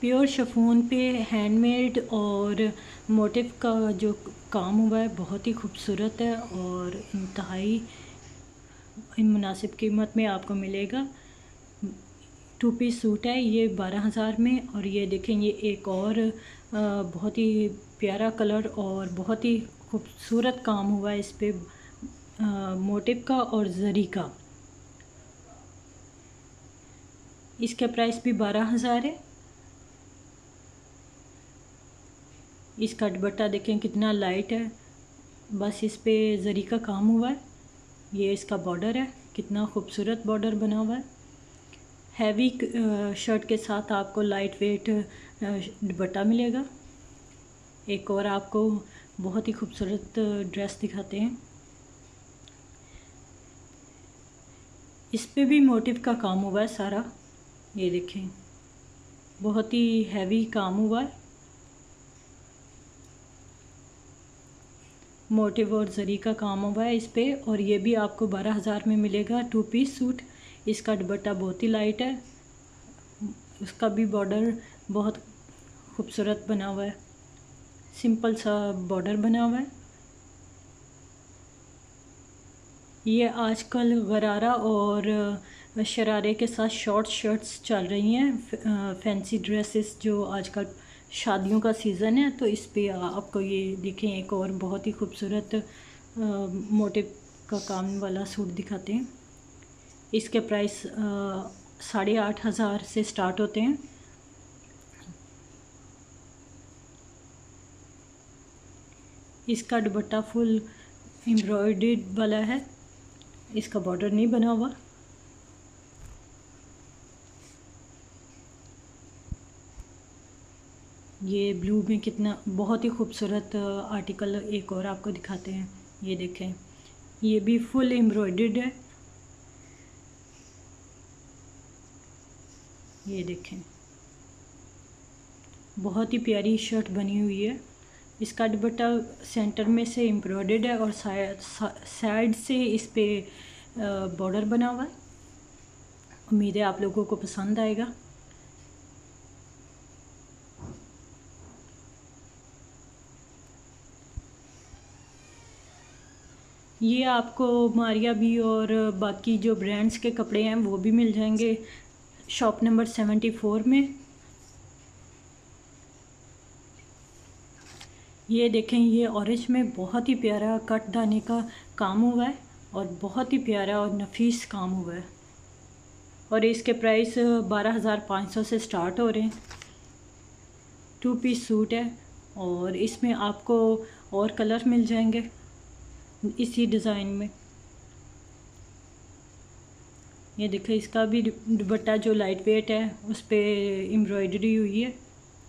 Pure chiffon पे handmade और motif का जो काम हुआ है बहुत ही खूबसूरत है और इंतहाई मुनासिब कीमत में आपको मिलेगा। 2 पीस सूट है ये 12,000 में। और ये देखें, ये एक और बहुत ही प्यारा कलर और बहुत ही खूबसूरत काम हुआ है इस पे मोटिव का और जरी का। इसका प्राइस भी 12,000 है। इसका दुपट्टा देखें कितना लाइट है, बस इस पे जरी का काम हुआ है। ये इसका बॉर्डर है, कितना खूबसूरत बॉर्डर बना हुआ है। हैवी शर्ट के साथ आपको लाइट वेट दुपट्टा मिलेगा। एक और आपको बहुत ही खूबसूरत ड्रेस दिखाते हैं। इस पे भी मोटिव का काम हुआ है सारा, ये देखें बहुत ही हैवी काम हुआ है। मोटिव और जरी का काम हुआ है इस पे। और ये भी आपको 12,000 में मिलेगा 2 पीस सूट। इसका दुपट्टा बहुत ही लाइट है, उसका भी बॉर्डर बहुत खूबसूरत बना हुआ है, सिंपल सा बॉर्डर बना हुआ है। ये आजकल गरारा और शरारे के साथ शॉर्ट शर्ट्स चल रही हैं, फैंसी ड्रेसेस जो आजकल शादियों का सीज़न है, तो इस पे आपको ये देखें एक और बहुत ही खूबसूरत मोटिव का काम वाला सूट दिखाते हैं। इसके प्राइस 8,500 से स्टार्ट होते हैं। इसका दुपट्टा फुल एम्ब्रॉयडर्ड वाला है, इसका बॉर्डर नहीं बना हुआ। ये ब्लू में कितना बहुत ही खूबसूरत आर्टिकल एक और आपको दिखाते हैं। ये देखें, ये भी फुल एम्ब्रॉयडर्ड है। ये देखें बहुत ही प्यारी शर्ट बनी हुई है। इसका दुपट्टा सेंटर में से एम्ब्रॉयडर्ड है और साइड से इस पे बॉर्डर बना हुआ है। उम्मीद है आप लोगों को पसंद आएगा। ये आपको मारिया भी और बाकी जो ब्रांड्स के कपड़े हैं वो भी मिल जाएंगे शॉप नंबर 74 में। ये देखें, ये ऑरेंज में बहुत ही प्यारा कट दाने का काम हुआ है और बहुत ही प्यारा और नफीस काम हुआ है। और इसके प्राइस 12,500 से स्टार्ट हो रहे हैं। 2 पीस सूट है और इसमें आपको और कलर मिल जाएंगे इसी डिज़ाइन में। ये देखिए, इसका भी दुपट्टा जो लाइट वेट है उस पे एम्ब्रॉयडरी हुई है।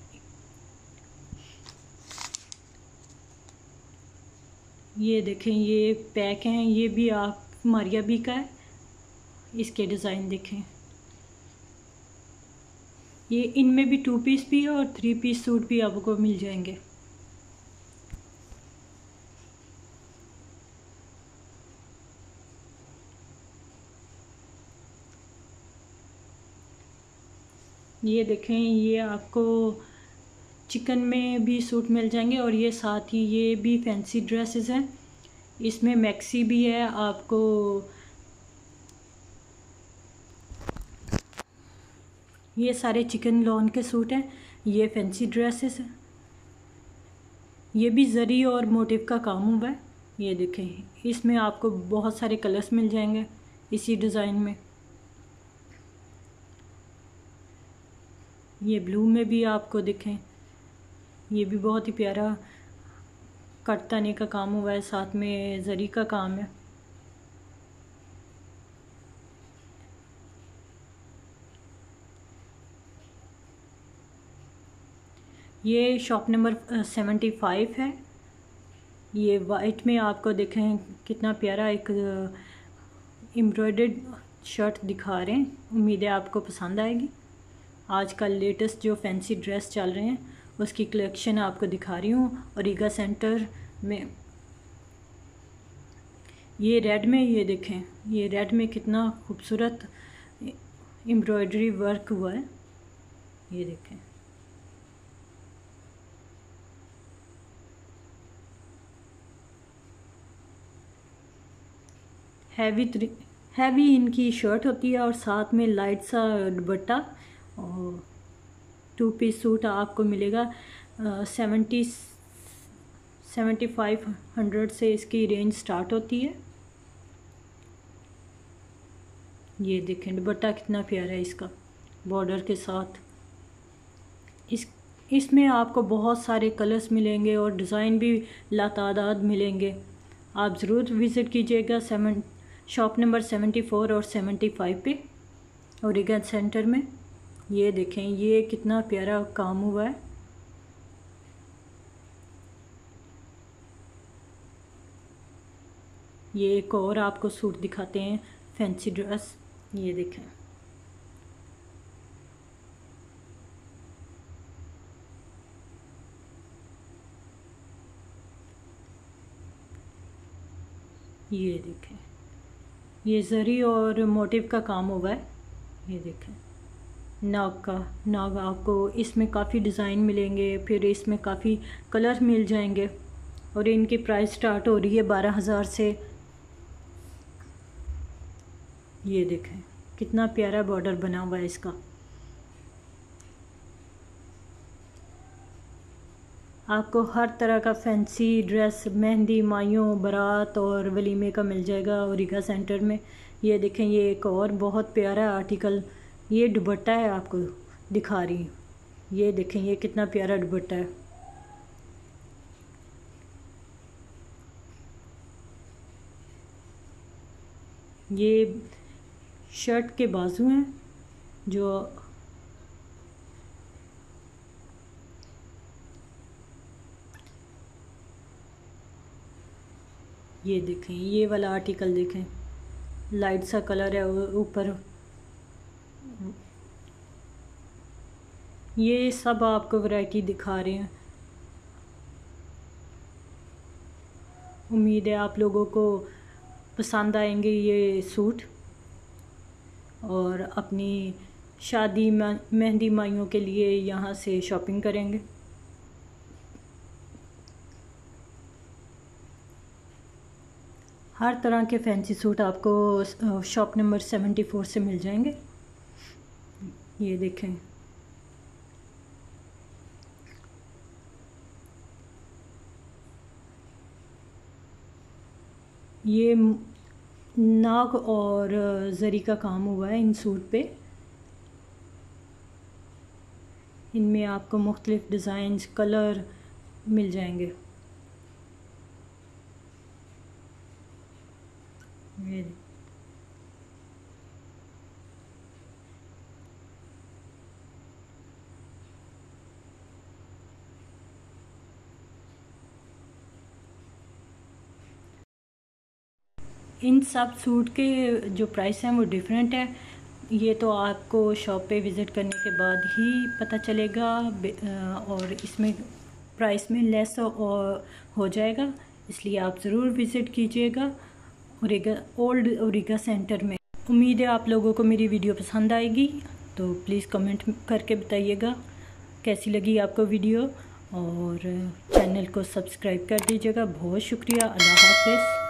ये देखें, ये पैक हैं, ये भी आप मारिया भी का है। इसके डिज़ाइन देखें, ये इनमें भी 2 पीस भी है और 3 पीस सूट भी आपको मिल जाएंगे। ये देखें, ये आपको चिकन में भी सूट मिल जाएंगे और ये साथ ही ये भी फैंसी ड्रेसेस हैं। इसमें मैक्सी भी है आपको। ये सारे चिकन लॉन के सूट हैं, ये फैंसी ड्रेसेस हैं। ये भी जरी और मोटिव का काम हुआ है। ये देखें, इसमें आपको बहुत सारे कलर्स मिल जाएंगे इसी डिज़ाइन में। ये ब्लू में भी आपको देखें, ये भी बहुत ही प्यारा कटताने का काम हुआ है, साथ में जरी का काम है। ये शॉप नंबर 75 है। ये वाइट में आपको देखें कितना प्यारा एक एम्ब्रॉयडर्ड शर्ट दिखा रहे हैं। उम्मीद है आपको पसंद आएगी। आजकल लेटेस्ट जो फैंसी ड्रेस चल रहे हैं उसकी कलेक्शन आपको दिखा रही हूँ। और रीगा सेंटर में ये रेड में, ये देखें, ये रेड में कितना खूबसूरत एम्ब्रॉयडरी वर्क हुआ है। ये देखें, हैवी इनकी शर्ट होती है और साथ में लाइट सा दुपट्टा। और 2 पीस सूट आपको मिलेगा 7500 से इसकी रेंज स्टार्ट होती है। ये देखें दुपट्टा कितना प्यारा है इसका बॉर्डर के साथ। इसमें आपको बहुत सारे कलर्स मिलेंगे और डिज़ाइन भी लातादाद मिलेंगे। आप ज़रूर विज़िट कीजिएगा शॉप नंबर 74 और 75 पे ओरिगा सेंटर में। ये देखें ये कितना प्यारा काम हुआ है। ये एक और आपको सूट दिखाते हैं फैंसी ड्रेस। ये देखें ये देखें ये जरी और मोटिव का काम हुआ है। ये देखें नाग आपको इसमें काफ़ी डिज़ाइन मिलेंगे, फिर इसमें काफ़ी कलर मिल जाएंगे और इनकी प्राइस स्टार्ट हो रही है 12,000 से। ये देखें कितना प्यारा बॉर्डर बना हुआ है इसका। आपको हर तरह का फैंसी ड्रेस मेहंदी माइयों बारात और वलीमे का मिल जाएगा ओरिगा सेंटर में। ये देखें ये एक और बहुत प्यारा आर्टिकल, ये दुपट्टा है आपको दिखा रही हूँ। ये देखें ये कितना प्यारा दुपट्टा है। ये शर्ट के बाजू हैं जो ये देखें ये वाला आर्टिकल देखें लाइट सा कलर है ऊपर। ये सब आपको वैरायटी दिखा रहे हैं। उम्मीद है आप लोगों को पसंद आएंगे ये सूट और अपनी शादी मेहंदी माइयों के लिए यहाँ से शॉपिंग करेंगे। हर तरह के फैंसी सूट आपको शॉप नंबर 74 से मिल जाएंगे। ये देखें ये नाग और जरी का काम हुआ है इन सूट पे। इनमें आपको मुख्तलिफ डिज़ाइंस कलर मिल जाएंगे। इन सब सूट के जो प्राइस हैं वो डिफरेंट है। ये तो आपको शॉप पे विज़िट करने के बाद ही पता चलेगा और इसमें प्राइस में लेस हो जाएगा, इसलिए आप ज़रूर विज़िट कीजिएगा ओल्ड ओरिगा सेंटर में। उम्मीद है आप लोगों को मेरी वीडियो पसंद आएगी, तो प्लीज़ कमेंट करके बताइएगा कैसी लगी आपको वीडियो और चैनल को सब्सक्राइब कर दीजिएगा। बहुत शुक्रिया। अल्लाह हाफ़िज़।